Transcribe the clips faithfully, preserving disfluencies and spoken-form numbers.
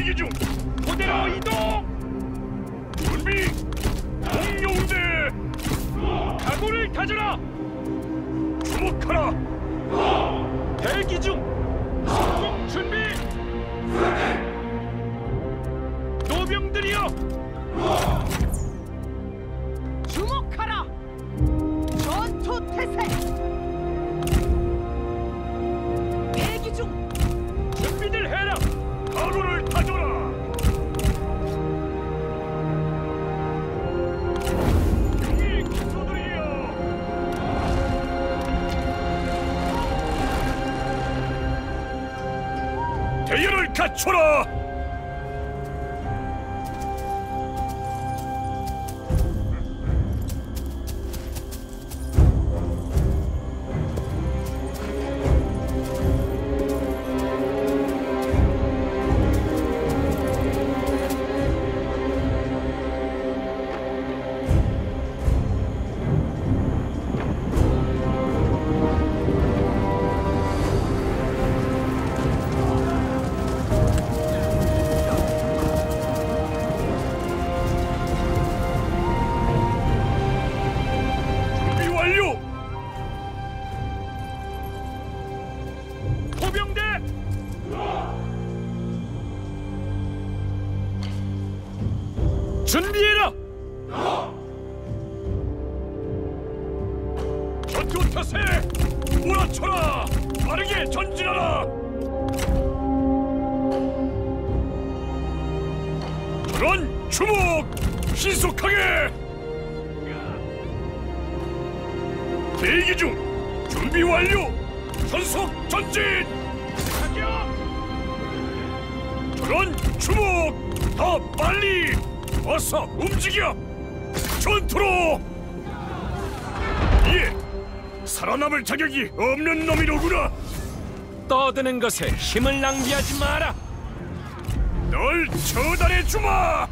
대기 중. 그대로 이동. 준비. 공룡대. 각오를 다져라. 주목하라. 대기 중. 수송 준비. 노병들이여. 주목하라. 전투 태세. 대기 중. 준비들 해라. 각오를 다져라. 용의 기수들이여. 대열을 갖춰라. 준비해라! 전투 태세! 몰아쳐라! 빠르게 전진하라! 전원 주목! 신속하게! 대기 중! 준비 완료! 전속 전진! 사격! 전원 주목! 더 빨리! 어서 움직여! 전투로! 예! 살아남을 자격이 없는 놈이로구나! 떠드는 것에 힘을 낭비하지 마라! 널 처단해주마!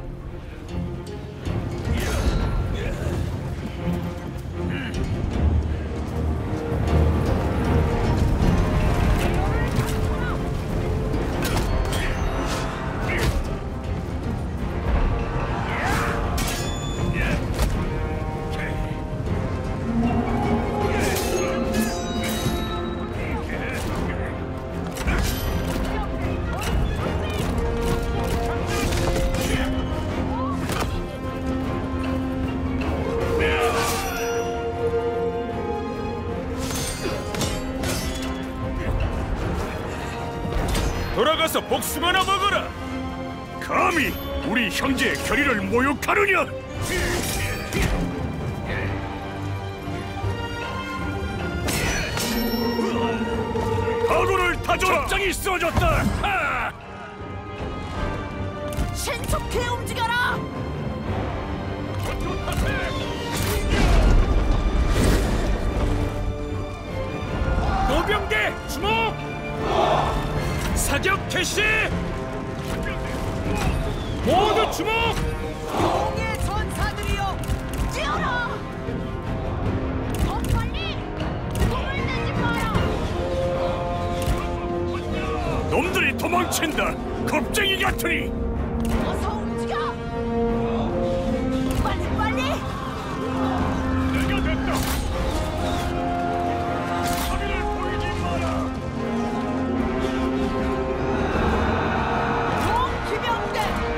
돌아가서 복숭아나 먹어라! 감히 우리 형제의 결의를 모욕하느냐! 각오를 다져라! 적장이 쓰러졌다! 하! 신속히 움직여라! 노병대 주목! 사격 개시! 모두 주목! 용의 전사들이여 뛰어라! 더 빨리! 힘을 내지 마라! 놈들이 도망친다! 겁쟁이 같으니! 어서 움직여! 빨리 빨리! 내가 됐다! 자비를 보이지 마라! 기병대!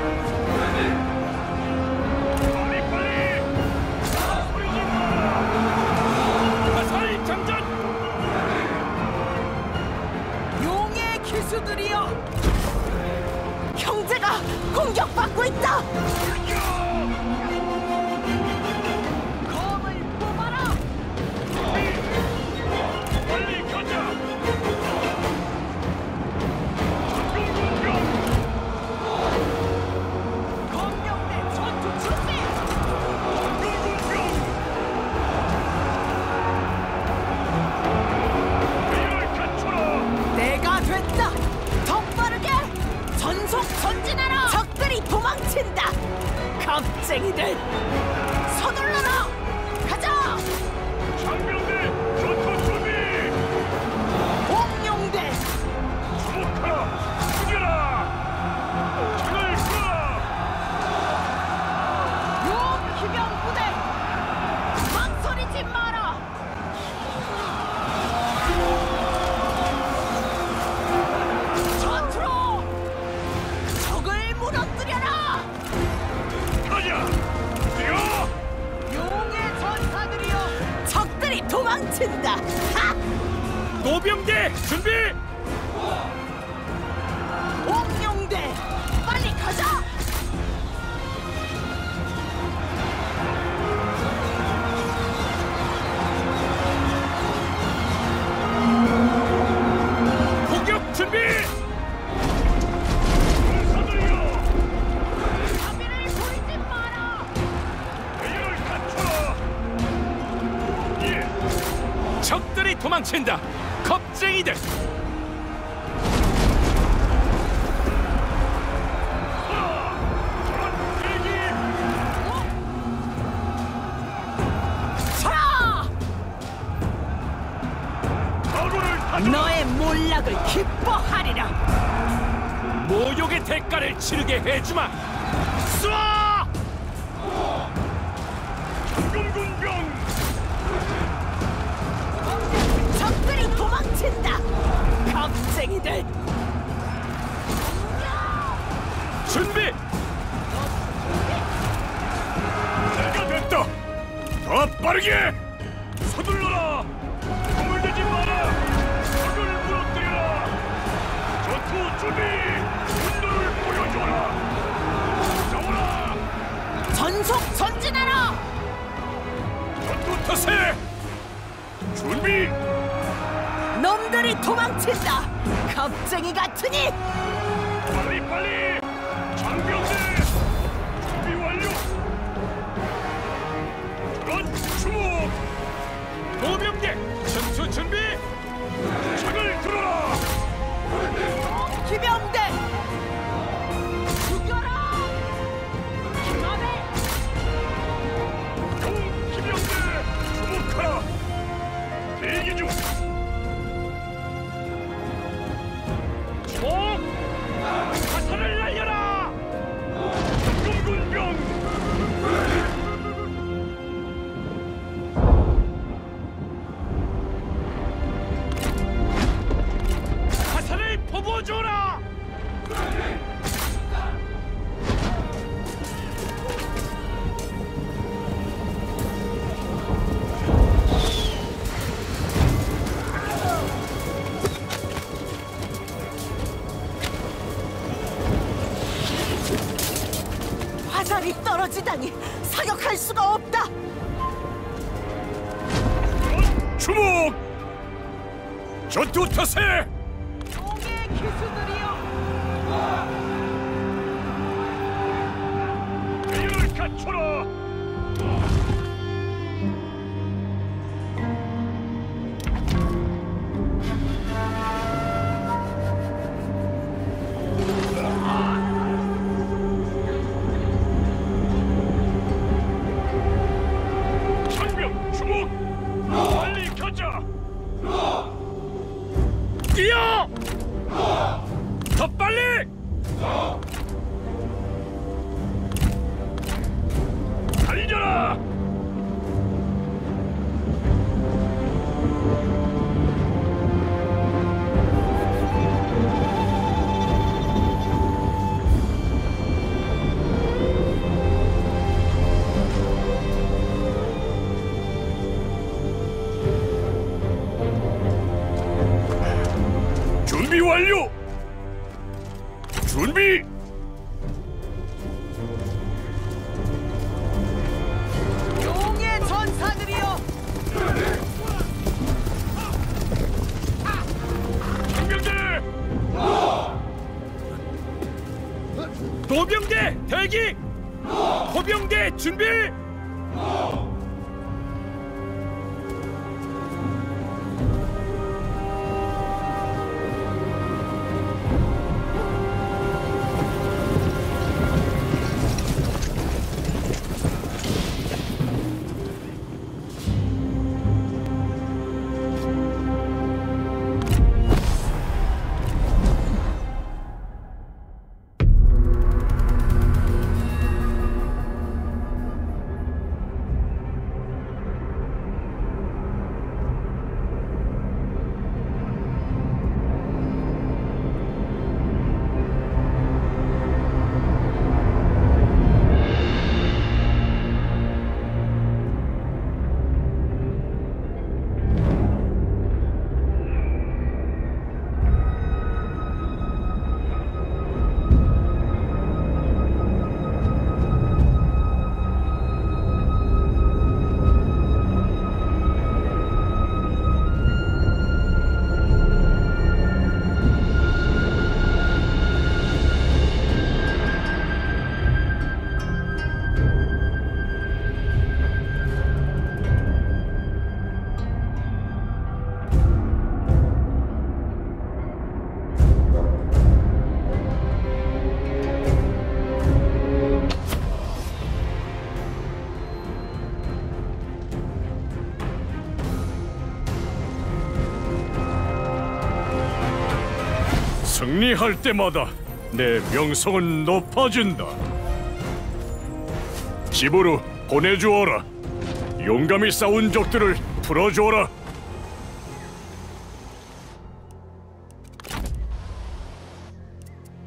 빨리 빨리! 소리지 마라! 화살 장전! 용의 기수들이여! 형제가 공격받고 있다! 검을 뽑아라! 빨리 가자! 검명대 전투 준비! 대열을 갖춰라! 내가 됐다! 더 빠르게! 전속 전진하라! 적들이 도망친다! 겁쟁이들! 서둘러라! 가자! 장병대 전투 준비! 공룡대! 주목하라! 죽여라! 도망친다. 하! 노병대 준비. 옥룡대 빨리 가자. 공격 준비. 자비를 보이지 마라. 배열을 갖춰라. 예. 적들이 도망친다. 겁쟁이들. 차! 각오를 다져. 너의 몰락을 기뻐하리라. 모욕의 대가를 치르게 해주마. 쏴! 장군군병. 적들이 도망친다. 겁쟁이들. 준비. 내가 됐다. 더 빠르게. 서둘러라. 허물대지 마라. 적을 무너뜨려라. 전투 준비. 분노를 보여줘라. 싸워라. 전속 전진하라. 전투 터세. 준비. 놈들이 도망친다. 겁쟁이 같으니. 빨리 빨리. 장병대. 준비 완료. 전 주목. 노병대 전투 준비. 창을 들어라. 기병대 죽여라. 기만해. 동기병대 주목하라. 대기 중. 총 화살을 날려라. 장군군병. 화살을 퍼부어줘라. 화살이 떨어지다니 사격할 수가 없다. 주목. 전투 터세. 용의 기수들이여. 배열을 갖춰라. 장병 주목. 빨리 가자. 뛰어. 더 빨리. 달려라. 준비 완료. 준비. 용의 전사들이여. 장병대. 노병대 대기. 호병대 준비. 승리할 때마다 내 명성은 높아진다. 집으로 보내주어라. 용감히 싸운 적들을 풀어주어라.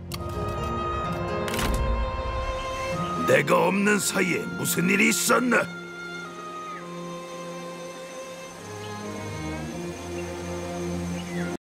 내가 없는 사이에 무슨 일이 있었나?